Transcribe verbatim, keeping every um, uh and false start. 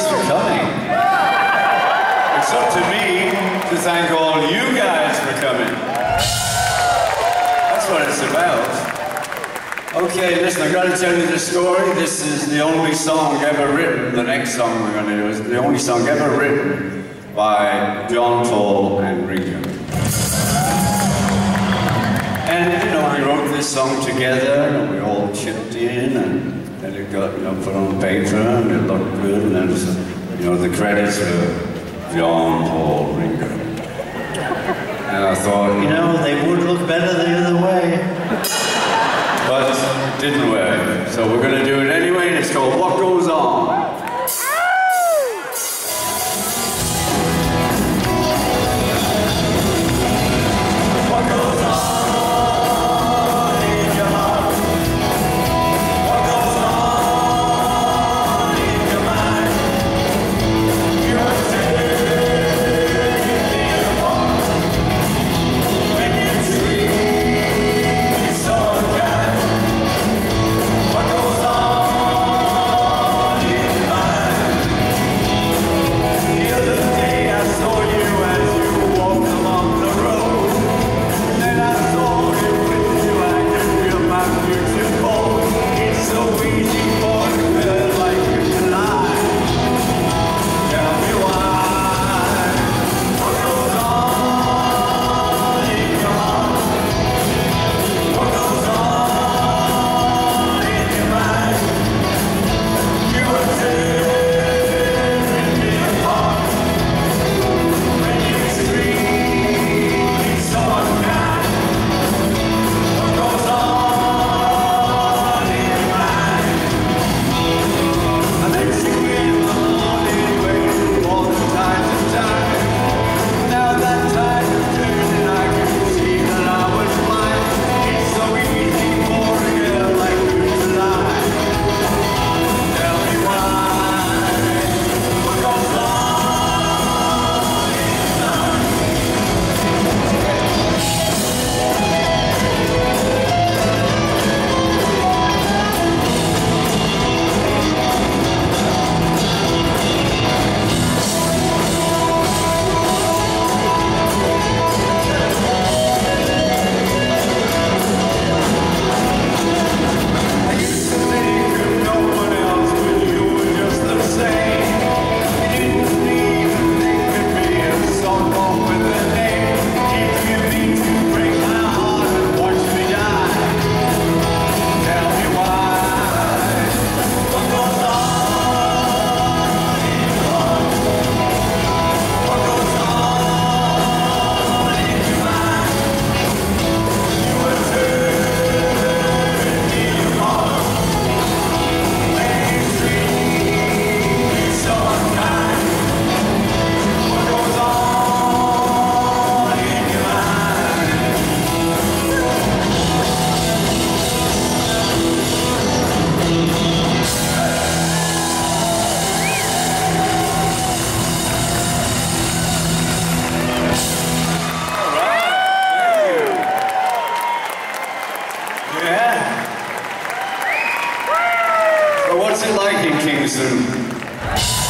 guys for coming. It's up to me to thank all you guys for coming. That's what it's about. Okay, listen, I've got to tell you the story. This is the only song ever written. The next song we're going to do is the only song ever written by John, Paul, and Ringo. And, you know, we wrote this song together, and we all chipped in, and then it got, you know, put on paper, and it looked good, and then, was, you know, the credits were John, Paul, Ringo. And I thought, you know, they would look better the other way. But it didn't work. So we're going to do it anyway, and it's called What Goes On. What's it like in Kingston?